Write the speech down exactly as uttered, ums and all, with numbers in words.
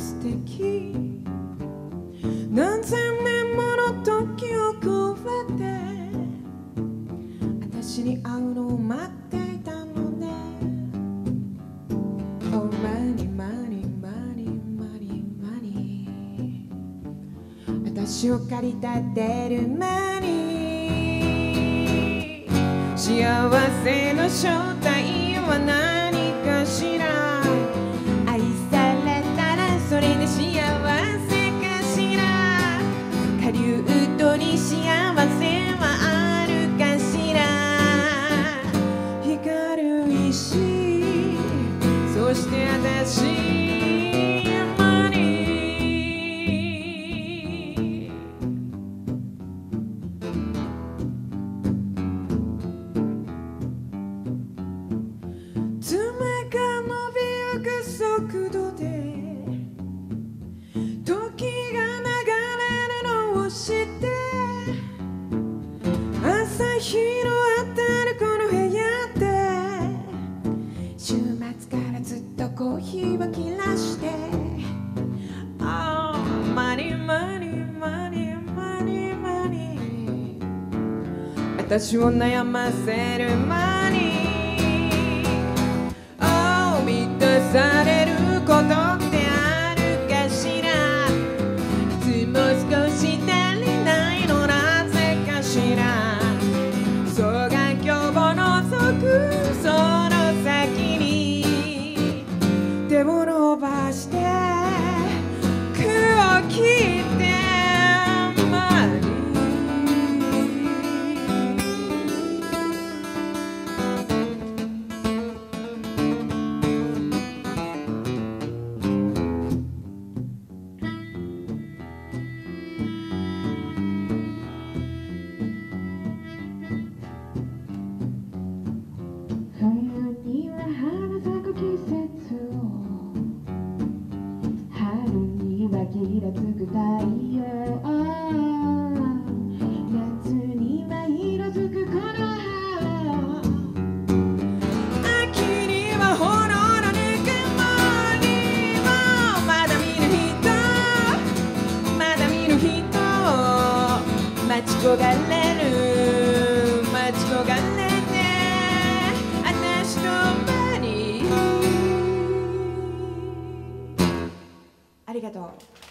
素敵。何千年もの時を超えて私に会うのを待っていたのね。 Oh money money money money money 私を駆り立てるマニー。幸せの正体は何かしら。愛されたらそれで幸せかしら。下流とに幸せはあるかしら。光る石、そして私マニー。爪が伸びゆく速度で時が流れるのを知って、朝日の当たるこの部屋で週末からずっとコーヒーを切らして、 Oh money money money money money 私を悩ませるマニー。 Oh 満たされることってあるかしら。いつも少し足りないのなぜかしら。双眼鏡を覗くその先に手を伸ばして句を聞いてマニー。 冬には花咲く季節を、春にはきらつく太陽、夏には色づくこの葉、 秋には炎のぬくもりをまだ見ぬ人、まだ見ぬ人待ち焦がれる待ち焦がれて私とマニー。ありがとう。